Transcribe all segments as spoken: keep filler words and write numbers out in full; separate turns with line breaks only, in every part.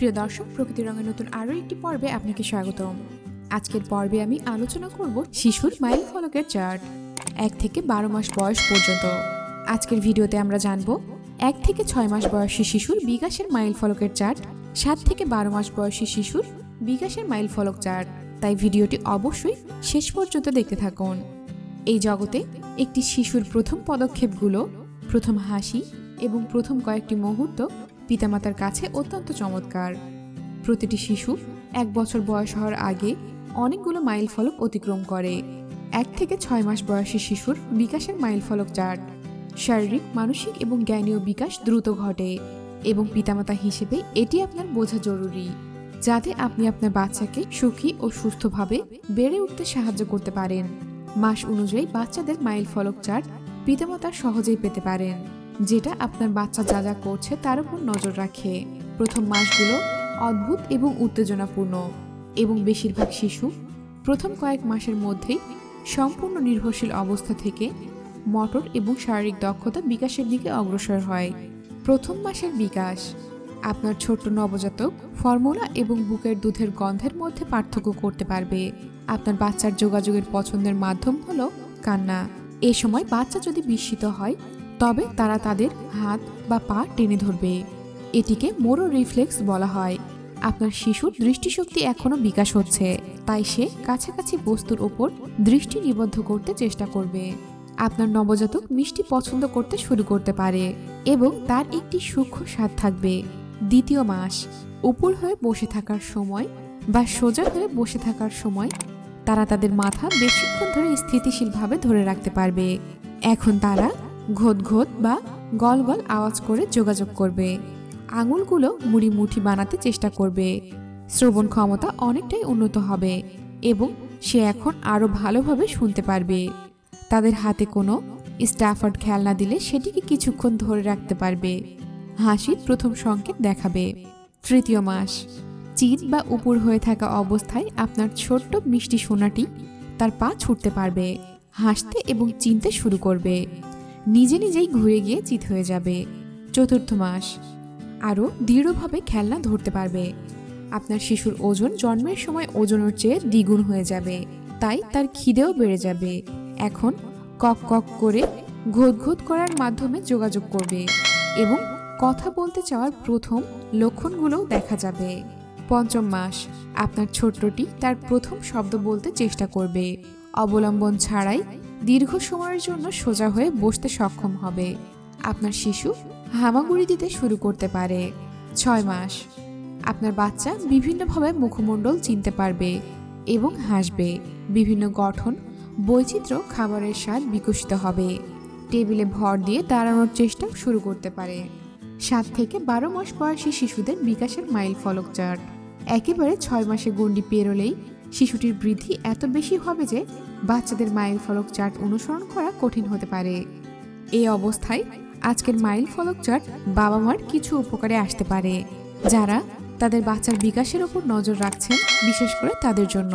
প্রিয় দর্শক, প্রকৃতি রঙের নতুন আরও একটি পর্বে আপনাকে স্বাগতম। আজকের পর্বে আমি আলোচনা করব শিশুর মাইল ফলকের চার্ট এক থেকে বারো মাস বয়স পর্যন্ত। আজকের ভিডিওতে আমরা জানব এক থেকে ছয় মাস বয়সী শিশুর বিকাশের মাইল ফলকের চার্ট, সাত থেকে বারো মাস বয়সী শিশুর বিকাশের মাইল ফলক চার্ট। তাই ভিডিওটি অবশ্যই শেষ পর্যন্ত দেখতে থাকুন। এই জগতে একটি শিশুর প্রথম পদক্ষেপগুলো, প্রথম হাসি এবং প্রথম কয়েকটি মুহূর্ত পিতামাতার কাছে অত্যন্ত চমৎকার। প্রতিটি শিশু এক বছর বয়স হওয়ার আগে অনেকগুলো মাইল ফলক অতিক্রম করে। এক থেকে ছয় মাস বয়সী শিশুর বিকাশের মাইল ফলক চার্ট। শারীরিক, মানসিক এবং জ্ঞানীয় বিকাশ দ্রুত ঘটে এবং পিতামাতা হিসেবে এটি আপনার বোঝা জরুরি, যাতে আপনি আপনার বাচ্চাকে সুখী ও সুস্থভাবে বেড়ে উঠতে সাহায্য করতে পারেন। মাস অনুযায়ী বাচ্চাদের মাইল ফলক চার্ট পিতামাতা সহজেই পেতে পারেন, যেটা আপনার বাচ্চা যা যা করছে তার উপর নজর রাখে। প্রথম মাসগুলো অদ্ভুত এবং উত্তেজনাপূর্ণ এবং বেশিরভাগ শিশু প্রথম কয়েক মাসের মধ্যেই সম্পূর্ণ নির্ভরশীল অবস্থা থেকে মোটর এবং শারীরিক দক্ষতা বিকাশের দিকে অগ্রসর হয়। প্রথম মাসের বিকাশ। আপনার ছোট্ট নবজাতক ফর্মুলা এবং বুকের দুধের গন্ধের মধ্যে পার্থক্য করতে পারবে। আপনার বাচ্চার যোগাযোগের পছন্দের মাধ্যম হলো কান্না। এ সময় বাচ্চা যদি বিস্মিত হয় তবে তারা তাদের হাত বা পা টেনে ধরবে। এটিকে মোরো রিফ্লেক্স বলা হয়। আপনার শিশুর দৃষ্টিশক্তি এখনো বিকাশ হচ্ছে, তাই সে কাছাকাছি বস্তুর ওপর দৃষ্টি নিবদ্ধ করতে চেষ্টা করবে। আপনার নবজাতক মিষ্টি পছন্দ করতে শুরু করতে পারে এবং তার একটি সূক্ষ্ম স্বাদ থাকবে। দ্বিতীয় মাস। উপর হয়ে বসে থাকার সময় বা সোজা হয়ে বসে থাকার সময় তারা তাদের মাথা বেশিক্ষণ ধরে স্থিতিশীলভাবে ধরে রাখতে পারবে। এখন তারা ঘোত ঘোত বা গল গল আওয়াজ করে যোগাযোগ করবে। আঙুলগুলো মুড়ি মুঠি বানাতে চেষ্টা করবে। শ্রবণ ক্ষমতা অনেকটাই উন্নত হবে এবং সে এখন আরও ভালোভাবে শুনতে পারবে। তাদের হাতে কোনো স্টাফার্ড খেলনা দিলে সেটিকে কিছুক্ষণ ধরে রাখতে পারবে। হাসির প্রথম সংকেত দেখাবে। তৃতীয় মাস। চিত বা উপর হয়ে থাকা অবস্থায় আপনার ছোট্ট মিষ্টি সোনাটি তার পা ছুটতে পারবে, হাসতে এবং চিনতে শুরু করবে। নিজে নিজেই ঘুরে গিয়ে চিত হয়ে যাবে। চতুর্থ মাস। আরও দৃঢ়ভাবে খেলনা ধরতে পারবে। আপনার শিশুর ওজন জন্মের সময় ওজনের চেয়ে দ্বিগুণ হয়ে যাবে, তাই তার খিদেও বেড়ে যাবে। এখন কক কক করে ঘোত ঘোত করার মাধ্যমে যোগাযোগ করবে এবং কথা বলতে চাওয়ার প্রথম লক্ষণগুলোও দেখা যাবে। পঞ্চম মাস। আপনার ছোট্টটি তার প্রথম শব্দ বলতে চেষ্টা করবে। অবলম্বন ছাড়াই দীর্ঘ সময়ের জন্য সোজা হয়ে বসতে সক্ষম হবে। আপনার শিশু হামাগুড়ি দিতে শুরু করতে পারে। ছয় মাস। আপনার বাচ্চা বিভিন্নভাবে মুখমণ্ডল চিনতে পারবে এবং হাসবে। বিভিন্ন গঠন, বৈচিত্র্য, খাবারের স্বাদ বিকশিত হবে। টেবিলে ভর দিয়ে দাঁড়ানোর চেষ্টা শুরু করতে পারে। সাত থেকে বারো মাস বয়সী শিশুদের বিকাশের মাইল ফলক চার্ট। একেবারে ছয় মাসে গণ্ডি পেরোলেই শিশুটির বৃদ্ধি এত বেশি হবে যে বাচ্চাদের মাইল ফলক চার্ট অনুসরণ করা কঠিন হতে পারে। এই অবস্থায় আজকের মাইল ফলক চার্ট বাবা মার কিছু উপকারে আসতে পারে, যারা তাদের বাচ্চার বিকাশের উপর নজর রাখছেন, বিশেষ করে তাদের জন্য।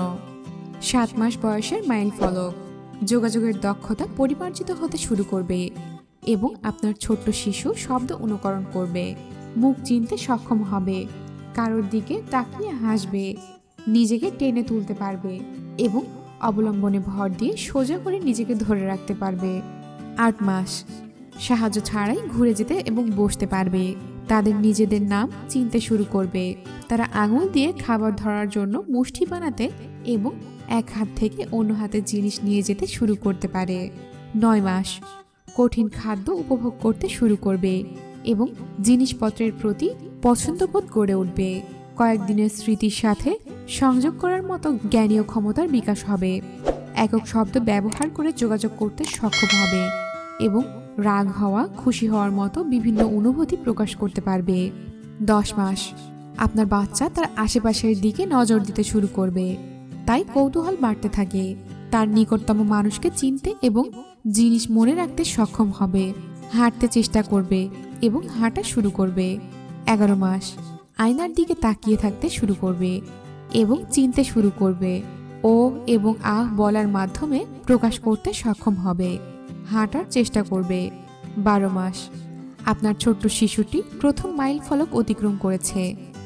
সাত মাস বয়সের মাইল ফলক। যোগাযোগের দক্ষতা পরিমার্জিত হতে শুরু করবে এবং আপনার ছোট্ট শিশু শব্দ অনুকরণ করবে, মুখ চিনতে সক্ষম হবে, কারোর দিকে তাকিয়ে হাসবে, নিজেকে টেনে তুলতে পারবে এবং অবলম্বনে ভর দিয়ে সোজা করে নিজেকে ধরে রাখতে পারবে। আট মাস। সাহায্য ছাড়াই ঘুরে যেতে এবং বসতে পারবে। তাদের নিজেদের নাম চিনতে শুরু করবে। তারা আঙুল দিয়ে খাবার ধরার জন্য মুষ্টি বানাতে এবং এক হাত থেকে অন্য হাতে জিনিস নিয়ে যেতে শুরু করতে পারে। নয় মাস। কঠিন খাদ্য উপভোগ করতে শুরু করবে এবং জিনিসপত্রের প্রতি পছন্দবোধ গড়ে উঠবে। কয়েকদিনের স্মৃতির সাথে সংযোগ করার মতো জ্ঞানীয় ক্ষমতার বিকাশ হবে। একক শব্দ ব্যবহার করে যোগাযোগ করতে সক্ষম হবে এবং রাগ হওয়া, খুশি হওয়ার মতো বিভিন্ন অনুভূতি প্রকাশ করতে পারবে। দশ মাস। আপনার বাচ্চা তার আশেপাশের দিকে নজর দিতে শুরু করবে, তাই কৌতূহল বাড়তে থাকে। তার নিকটতম মানুষকে চিনতে এবং জিনিস মনে রাখতে সক্ষম হবে। হাঁটতে চেষ্টা করবে এবং হাঁটা শুরু করবে। এগারো মাস। আয়নার দিকে তাকিয়ে থাকতে শুরু করবে এবং চিনতে শুরু করবে। ও এবং আহ বলার মাধ্যমে প্রকাশ করতে সক্ষম হবে। হাঁটার চেষ্টা করবে। বারো মাস। আপনার ছোট্ট শিশুটি প্রথম মাইল ফলক অতিক্রম করেছে।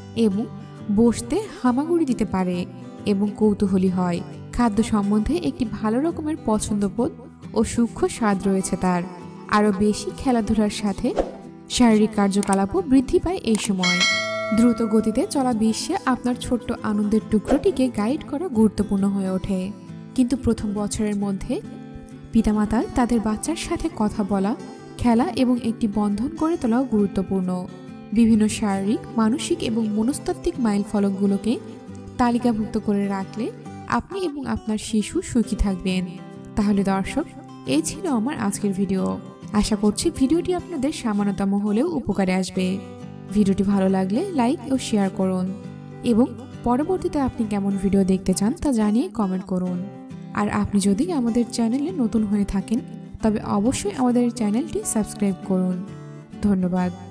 এবং বসতে হামাগুড়ি দিতে পারে এবং কৌতূহলী হয়। খাদ্য সম্বন্ধে একটি ভালো রকমের পছন্দবোধ ও সূক্ষ্ম স্বাদ রয়েছে তার। আরও বেশি খেলাধুলার সাথে শারীরিক কার্যকলাপও বৃদ্ধি পায় এই সময়। দ্রুত গতিতে চলা বিশ্বে আপনার ছোট্ট আনন্দের টুকরোটিকে গাইড করা গুরুত্বপূর্ণ হয়ে ওঠে। কিন্তু প্রথম বছরের মধ্যে পিতামাতার তাদের বাচ্চার সাথে কথা বলা, খেলা এবং একটি বন্ধন গড়ে তোলাও গুরুত্বপূর্ণ। বিভিন্ন শারীরিক, মানসিক এবং মনস্তাত্ত্বিক মাইল ফলকগুলোকে তালিকাভুক্ত করে রাখলে আপনি এবং আপনার শিশু সুখী থাকবেন। তাহলে দর্শক, এই ছিল আমার আজকের ভিডিও। আশা করছি ভিডিওটি আপনাদের সামান্যতম হলেও উপকারে আসবে। ভিডিওটি ভালো লাগলে লাইক ও শেয়ার করুন এবং পরবর্তীতে আপনি কেমন ভিডিও দেখতে চান তা জানিয়ে কমেন্ট করুন। আর আপনি যদি আমাদের চ্যানেলে নতুন হয়ে থাকেন তবে অবশ্যই আমাদের চ্যানেলটি সাবস্ক্রাইব করুন। ধন্যবাদ।